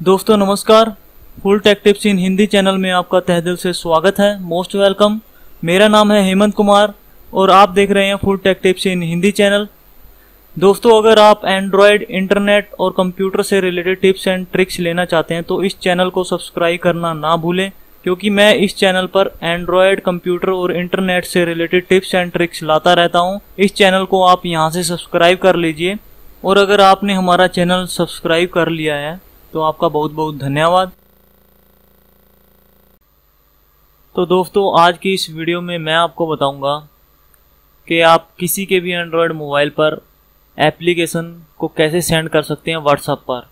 दोस्तों नमस्कार। Full tech tips in Hindi channel में आपका तहे दिल से स्वागत है। Most welcome. मेरा नाम है हेमंत कुमार और आप देख रहे हैं full tech tips in Hindi channel. दोस्तों अगर आप एंड्रॉयड, इंटरनेट और कंप्यूटर से रिलेटेड टिप्स एंड ट्रिक्स लेना चाहते हैं तो इस चैनल को सब्सक्राइब करना ना भूलें, क्योंकि मैं इस चैनल पर एंड्रॉयड, कंप्यूटर और इंटरनेट से रिलेटेड टिप्स एंड ट्रिक्स लाता रहता हूं। इस चैनल को आप यहां से सब्सक्राइब कर लीजिए। और अगर आपने हमारा चैनल सब्सक्राइब कर लिया है तो आपका बहुत बहुत धन्यवाद। तो दोस्तों आज की इस वीडियो में मैं आपको बताऊंगा कि आप किसी के भी एंड्रॉयड मोबाइल पर एप्लीकेशन को कैसे सेंड कर सकते हैं व्हाट्सएप पर।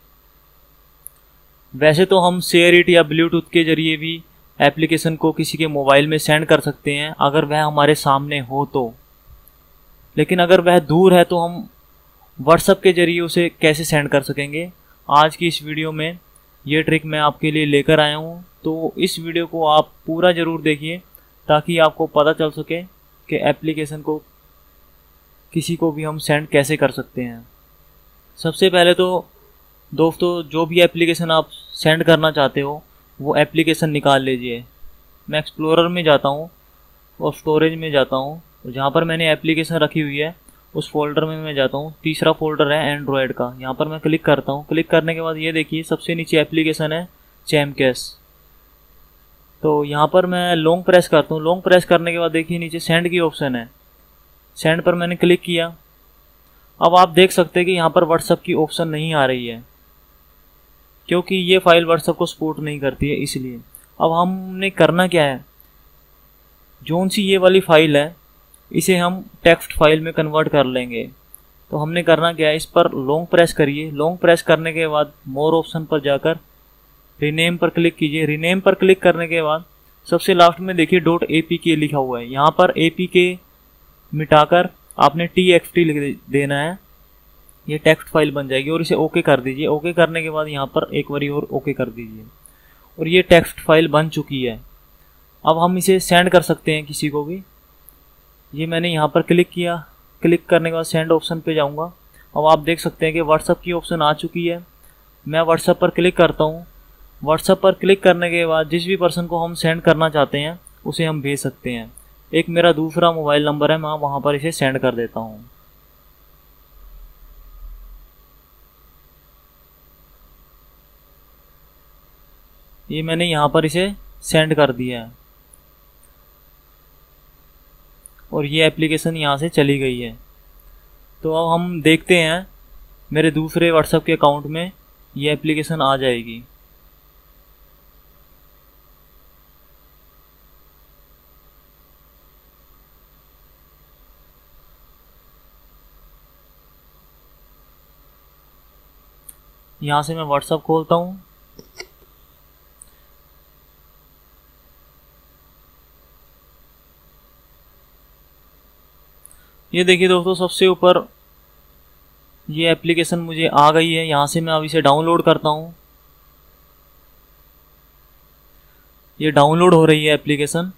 वैसे तो हम शेयर इट या ब्लूटूथ के जरिए भी एप्लीकेशन को किसी के मोबाइल में सेंड कर सकते हैं अगर वह हमारे सामने हो तो, लेकिन अगर वह दूर है तो हम व्हाट्सएप के जरिए उसे कैसे सेंड कर सकेंगे। आज की इस वीडियो में ये ट्रिक मैं आपके लिए लेकर आया हूँ, तो इस वीडियो को आप पूरा ज़रूर देखिए ताकि आपको पता चल सके कि एप्लीकेशन को किसी को भी हम सेंड कैसे कर सकते हैं। सबसे पहले तो दोस्तों जो भी एप्लीकेशन आप सेंड करना चाहते हो वो एप्लीकेशन निकाल लीजिए। मैं एक्सप्लोरर में जाता हूँ और स्टोरेज में जाता हूँ, जहाँ पर मैंने एप्लीकेशन रखी हुई है उस फोल्डर में मैं जाता हूँ। तीसरा फोल्डर है एंड्रॉयड का, यहाँ पर मैं क्लिक करता हूँ। क्लिक करने के बाद ये देखिए सबसे नीचे एप्लीकेशन है चैमकैश। तो यहाँ पर मैं लॉन्ग प्रेस करता हूँ। लॉन्ग प्रेस करने के बाद देखिए नीचे सेंड की ऑप्शन है। सेंड पर मैंने क्लिक किया। अब आप देख सकते हैं कि यहाँ पर व्हाट्सएप की ऑप्शन नहीं आ रही है, क्योंकि ये फाइल व्हाट्सएप को सपोर्ट नहीं करती है, इसलिए। अब हमने करना क्या है, जोन सी ये वाली फाइल है इसे हम टेक्स्ट फाइल में कन्वर्ट कर लेंगे। तो हमने करना क्या है, इस पर लॉन्ग प्रेस करिए। लॉन्ग प्रेस करने के बाद मोर ऑप्शन पर जाकर रीनेम पर क्लिक कीजिए। रीनेम पर क्लिक करने के बाद सबसे लास्ट में देखिए .apk लिखा हुआ है, यहाँ पर apk मिटाकर आपने txt लिख देना है। ये टेक्स्ट फाइल बन जाएगी और इसे ओके कर दीजिए। ओके करने के बाद यहाँ पर एक बारी और ओके कर दीजिए और ये टेक्स्ट फाइल बन चुकी है। अब हम इसे सेंड कर सकते हैं किसी को भी। ये मैंने यहाँ पर क्लिक किया। क्लिक करने के बाद सेंड ऑप्शन पे जाऊँगा। अब आप देख सकते हैं कि व्हाट्सएप की ऑप्शन आ चुकी है। मैं व्हाट्सएप पर क्लिक करता हूँ। व्हाट्सएप पर क्लिक करने के बाद जिस भी पर्सन को हम सेंड करना चाहते हैं उसे हम भेज सकते हैं। एक मेरा दूसरा मोबाइल नंबर है, मैं वहाँ पर इसे सेंड कर देता हूँ। ये मैंने यहाँ पर इसे सेंड कर दिया है और ये एप्लीकेशन यहाँ से चली गई है। तो अब हम देखते हैं मेरे दूसरे व्हाट्सएप के अकाउंट में ये एप्लीकेशन आ जाएगी। यहाँ से मैं व्हाट्सएप खोलता हूँ। ये देखिए दोस्तों सबसे ऊपर ये एप्लीकेशन मुझे आ गई है। यहाँ से मैं अब इसे डाउनलोड करता हूँ। ये डाउनलोड हो रही है एप्लीकेशन।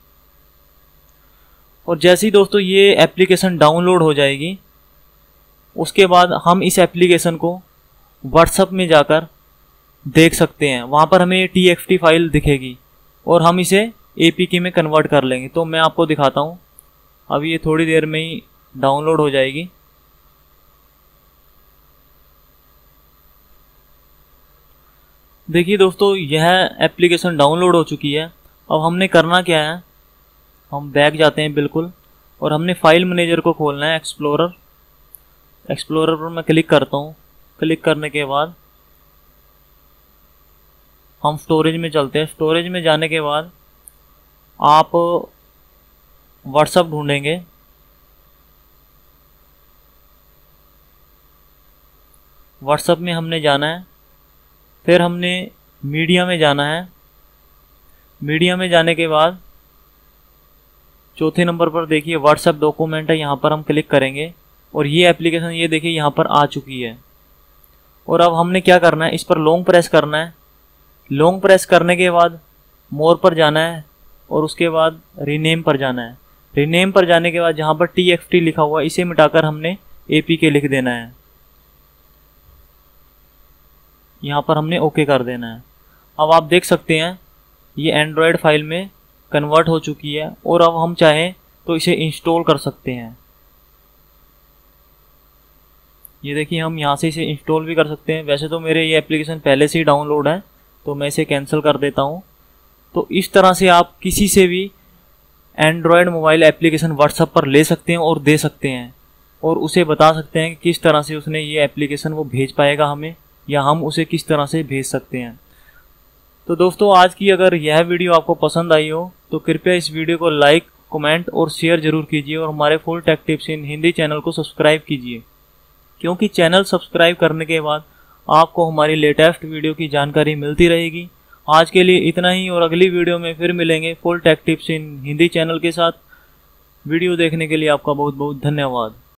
और जैसे ही दोस्तों ये एप्लीकेशन डाउनलोड हो जाएगी उसके बाद हम इस एप्लीकेशन को व्हाट्सएप में जाकर देख सकते हैं। वहाँ पर हमें txt फाइल दिखेगी और हम इसे apk में कन्वर्ट कर लेंगे। तो मैं आपको दिखाता हूँ। अभी ये थोड़ी देर में ही डाउनलोड हो जाएगी। देखिए दोस्तों यह एप्लीकेशन डाउनलोड हो चुकी है। अब हमने करना क्या है, हम बैक जाते हैं बिल्कुल और हमने फाइल मैनेजर को खोलना है। एक्सप्लोरर पर मैं क्लिक करता हूँ। क्लिक करने के बाद हम स्टोरेज में चलते हैं। स्टोरेज में जाने के बाद आप व्हाट्सएप ढूंढेंगे। व्हाट्सएप में हमने जाना है, फिर हमने मीडिया में जाना है। मीडिया में जाने के बाद चौथे नंबर पर देखिए व्हाट्सएप डॉक्यूमेंट है, यहाँ पर हम क्लिक करेंगे और ये एप्लीकेशन ये देखिए यहाँ पर आ चुकी है। और अब हमने क्या करना है, इस पर लॉन्ग प्रेस करना है। लॉन्ग प्रेस करने के बाद मोर पर जाना है और उसके बाद रीनेम पर जाना है। रीनेम पर जाने के बाद जहाँ पर txt लिखा हुआ इसे मिटाकर हमने apk लिख देना है। यहाँ पर हमने ओके कर देना है। अब आप देख सकते हैं ये एंड्रॉयड फाइल में कन्वर्ट हो चुकी है और अब हम चाहें तो इसे इंस्टॉल कर सकते हैं। ये देखिए हम यहाँ से इसे इंस्टॉल भी कर सकते हैं। वैसे तो मेरे ये एप्लीकेशन पहले से ही डाउनलोड है तो मैं इसे कैंसिल कर देता हूँ। तो इस तरह से आप किसी से भी एंड्रॉयड मोबाइल एप्लीकेशन व्हाट्सएप पर ले सकते हैं और दे सकते हैं और उसे बता सकते हैं कि किस तरह से उसने ये एप्लीकेशन वो भेज पाएगा हमें, या हम उसे किस तरह से भेज सकते हैं। तो दोस्तों आज की अगर यह वीडियो आपको पसंद आई हो तो कृपया इस वीडियो को लाइक, कमेंट और शेयर जरूर कीजिए और हमारे full tech tips in Hindi channel को सब्सक्राइब कीजिए, क्योंकि चैनल सब्सक्राइब करने के बाद आपको हमारी लेटेस्ट वीडियो की जानकारी मिलती रहेगी। आज के लिए इतना ही और अगली वीडियो में फिर मिलेंगे full tech tips in Hindi channel के साथ। वीडियो देखने के लिए आपका बहुत बहुत धन्यवाद।